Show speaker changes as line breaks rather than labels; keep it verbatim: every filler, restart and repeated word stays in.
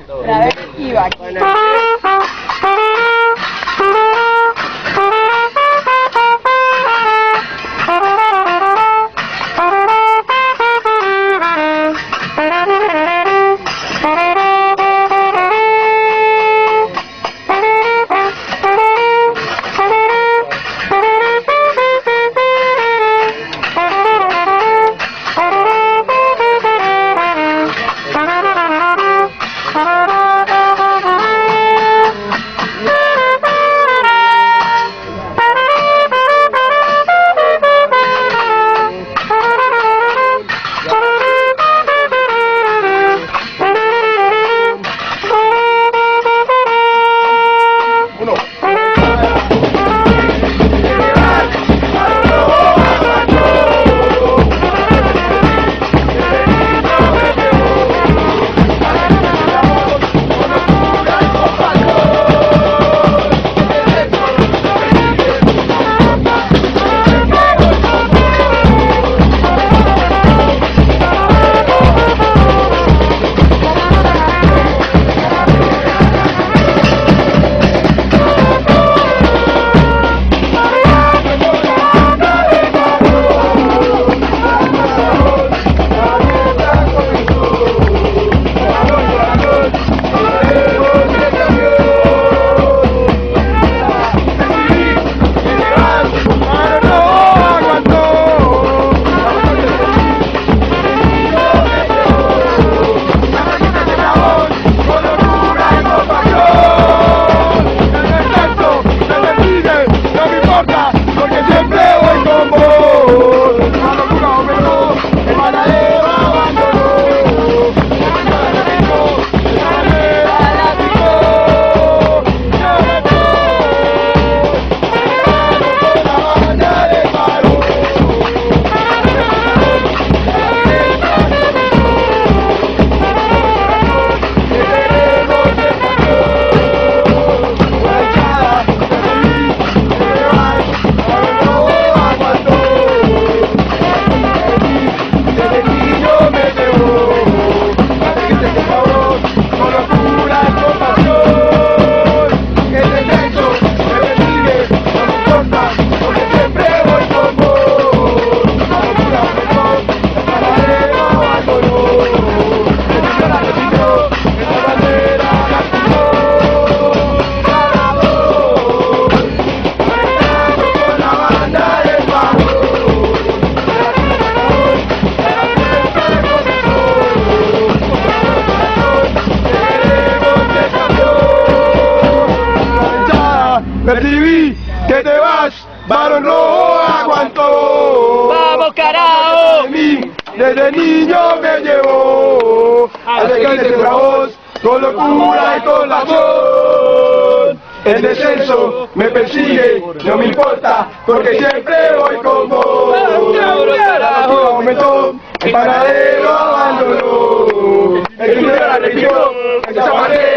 La vez iba aquí.
Percibí que te vas, varón rojo aguantó.
¡Vamos, carajo!
De mí, desde niño me llevó a seguirte la voz, con locura y con la amor. El descenso me persigue, no me importa, porque siempre voy con vos. El aumentó, el panadero abandonó, el que me la repitió, esa manera.